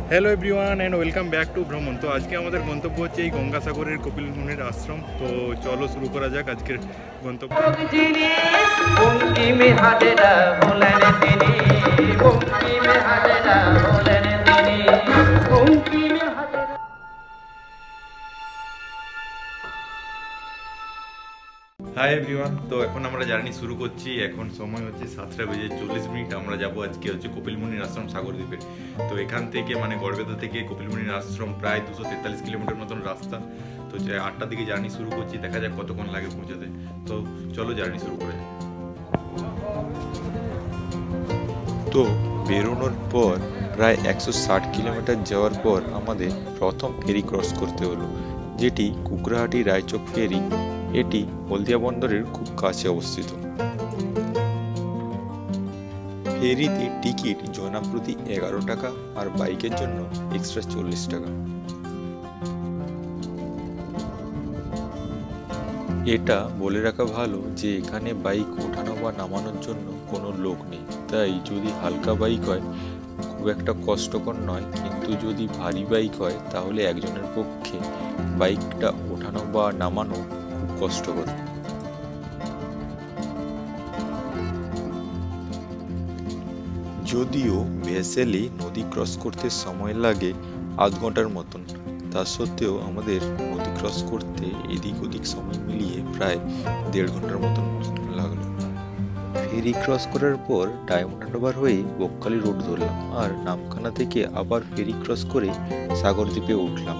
Hello everyone and welcome back to ভ্রমণ। তো আজকে আমাদের গন্তব্য হচ্ছে এই গঙ্গাসাগরের কপিল মুনির আশ্রম। তো চলো শুরু করা যাক আজকের গন্তব্য। হাই এভরিওয়ান, তো এখন আমরা জার্নি শুরু করছি। এখন সময় হচ্ছে 7:40। আমরা যাব আজকে হচ্ছে কপিল মুনির আশ্রম সাগরদ্বীপে। তো এখান থেকে মানে গড়বেতা থেকে কপিল মুনির আশ্রম প্রায় 243 কিলোমিটার মতন রাস্তা। তো 8টার দিকে জার্নি শুরু করছি, দেখা যাক কতক্ষণ লাগে পৌঁছাতে। তো চলো জার্নি শুরু করে যাক। তো বেরোনোর পর প্রায় 160 কিলোমিটার যাওয়ার পর আমাদের প্রথম ফেরি ক্রস করতে হলো, যেটি কুকরাহাটি রায়চক ফেরি। এটি হলদিয়া বন্দরের খুব কাছে অবস্থিত। ফেরিতে টিকিট জনপ্রতি 11 টাকা আর বাইকের জন্য এক্সট্রা 40 টাকা। এটা বলে রাখা ভালো যে এখানে বাইক ওঠানো বা নামানোর জন্য কোনো লোক নেই, তাই যদি হালকা বাইক হয় খুব একটা কষ্টকর নয়, কিন্তু যদি ভারী বাইক হয় তাহলে একজনের পক্ষে বাইকটা ওঠানো বা নামানো খুব কষ্টকর। যদিও ভেসেলে নদী ক্রস করতে সময় লাগে আধ ঘন্টার মতন, তা সত্ত্বেও আমাদের নদী ক্রস করতে এদিক ওদিক সময় মিলিয়ে প্রায় 1.5 ঘন্টার মতন লাগলো। ফেরি ক্রস করার পর ডায়মন্ড হারবার হয়ে বকখালি রোড ধরলাম আর নামখানা থেকে আবার ফেরি ক্রস করে সাগরদ্বীপে উঠলাম।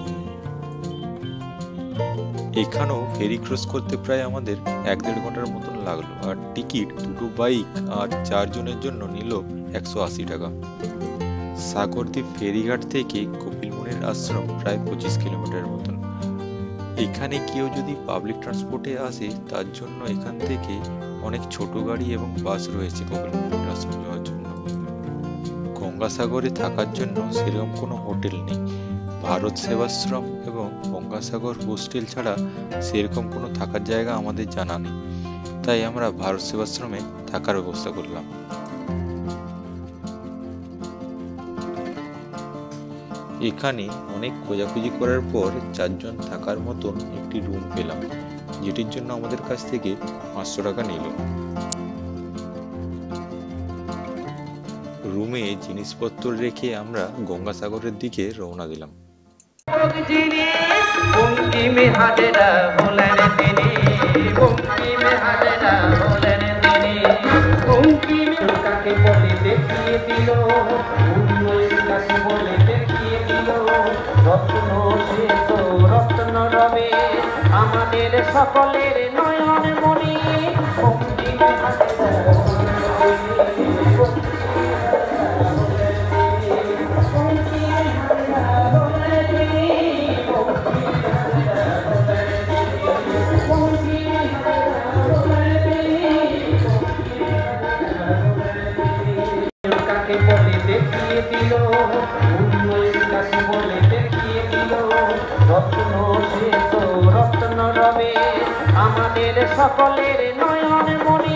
এখানেও ফেরি ক্রস করতে প্রায় আমাদের 1.5 ঘন্টার মতন লাগলো আর টিকিট দুটো বাইক আর 4 জনের জন্য নিল 180 টাকা। সাগরদ্বীপ ফেরিঘাট থেকে কপিল মুনির আশ্রম প্রায় 25 কিলোমিটার মতন। এখানে কেউ যদি পাবলিক ট্রান্সপোর্টে আসে তার জন্য এখান থেকে অনেক ছোট গাড়ি এবং বাস রয়েছে কপিল মুনির আশ্রম যাওয়ার জন্য। গঙ্গাসাগরে থাকার জন্য সেরকম কোনো হোটেল নেই। ভারত সেবাশ্রম এবং গঙ্গাসাগর হোস্টেল ছাড়া সেরকম কোনো থাকার জায়গা আমাদের জানা নেই, তাই আমরা ভারত সেবাশ্রমে থাকার ব্যবস্থা করলাম। এখানে অনেক খোঁজাখুঁজি করার পর 4 জন থাকার মতন একটি রুম পেলাম, যেটির জন্য আমাদের কাছ থেকে 500 টাকা নিল। রুমে জিনিসপত্র রেখে আমরা গঙ্গাসাগরের দিকে রওনা দিলাম। আমাদের সকলের নয়ন মনি আমাদের সকলের নয়ন মনি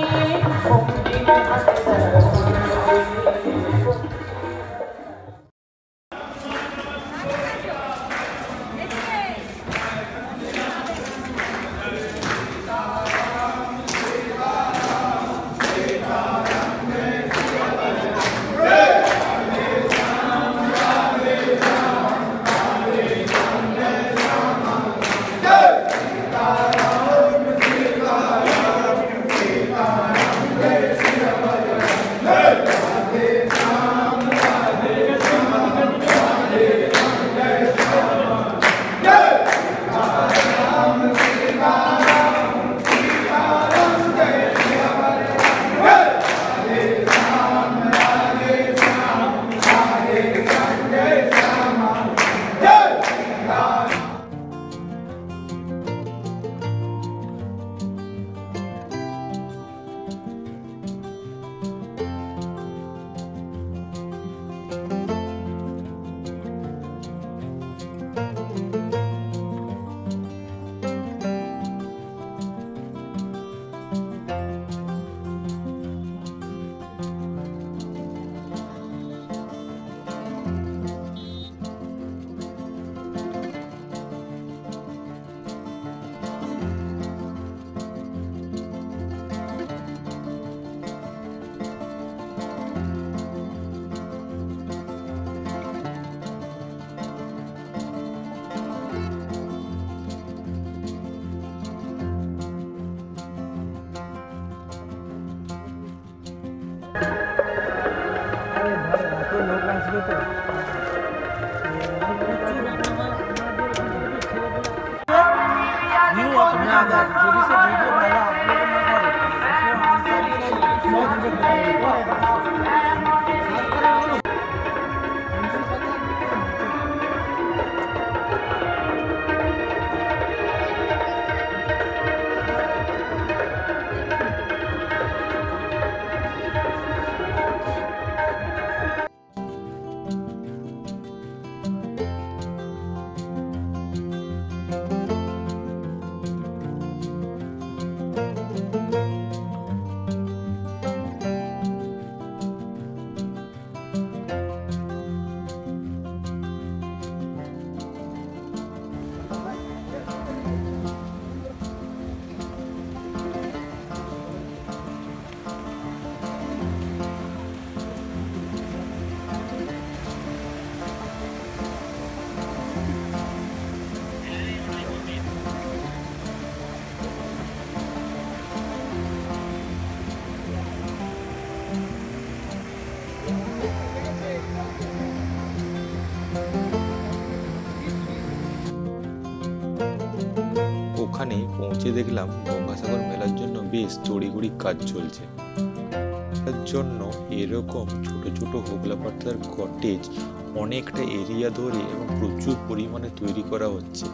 না দেখ, যদি সে ভিডিও ভালো আপলোড না করে সে আনসার ওখানে পৌঁছে দেখলাম গঙ্গাসাগর মেলার জন্য বেশ তড়িঘড়ি কাজ চলছে। তার জন্য এরকম ছোট ছোট হোগলা পাতার কটেজ অনেকটা এরিয়া ধরে এবং প্রচুর পরিমাণে তৈরি করা হচ্ছে।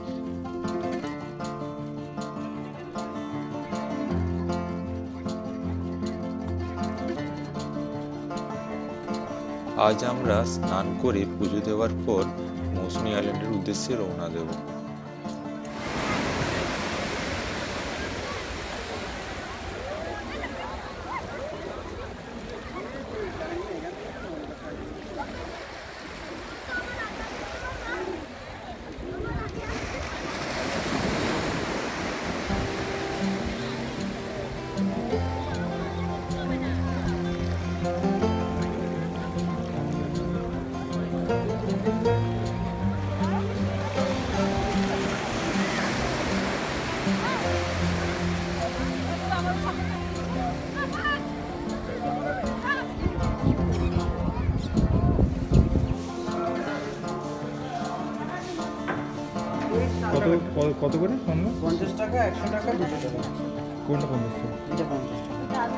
আজ আমরা স্নান করে পুজো দেওয়ার পর মৌসুমী আইল্যান্ডের উদ্দেশ্যে রওনা দেব। কত করে 50 টাকা, 100 টাকা, 200 টাকা। কোনটা 50 টাকা? এটা 50 টাকা।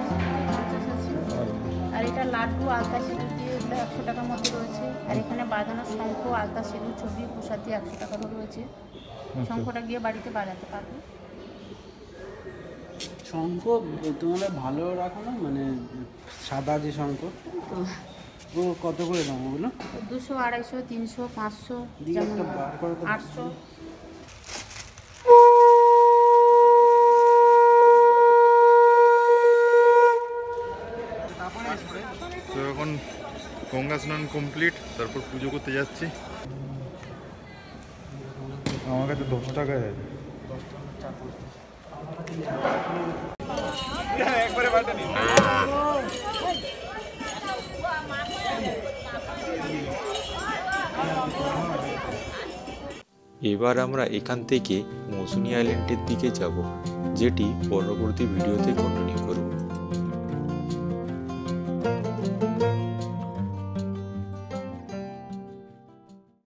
আর এটা লাড্ডু আলতা সিঁদুর দিয়ে এগুলো 100 টাকার মধ্যে রয়েছে। আর এখানে বাঁধানো শঙ্খ আলতা সিঁদুর ছবি প্রসাদ দিয়ে 100 টাকারও রয়েছে। শঙ্খটা গিয়ে বাড়িতে বাজাতে পারবে। শঙ্খ তোমরা ভালো রাখো না, মানে সাদা যে শঙ্খ, তো ও কত করে দাম ওগুলো? 200, 250, 300, 500, দিয়ে যেমন একটা বার করে তো 800। তো এখন গঙ্গা স্নান কমপ্লিট, তারপর পুজো করতে যাচ্ছি। আমার কাছে 10 টাকা আছে। একবারে বাটা নি। এবার আমরা এখান থেকে মৌসুমী আইল্যান্ডের দিকে যাব, যেটি পরবর্তী ভিডিওতে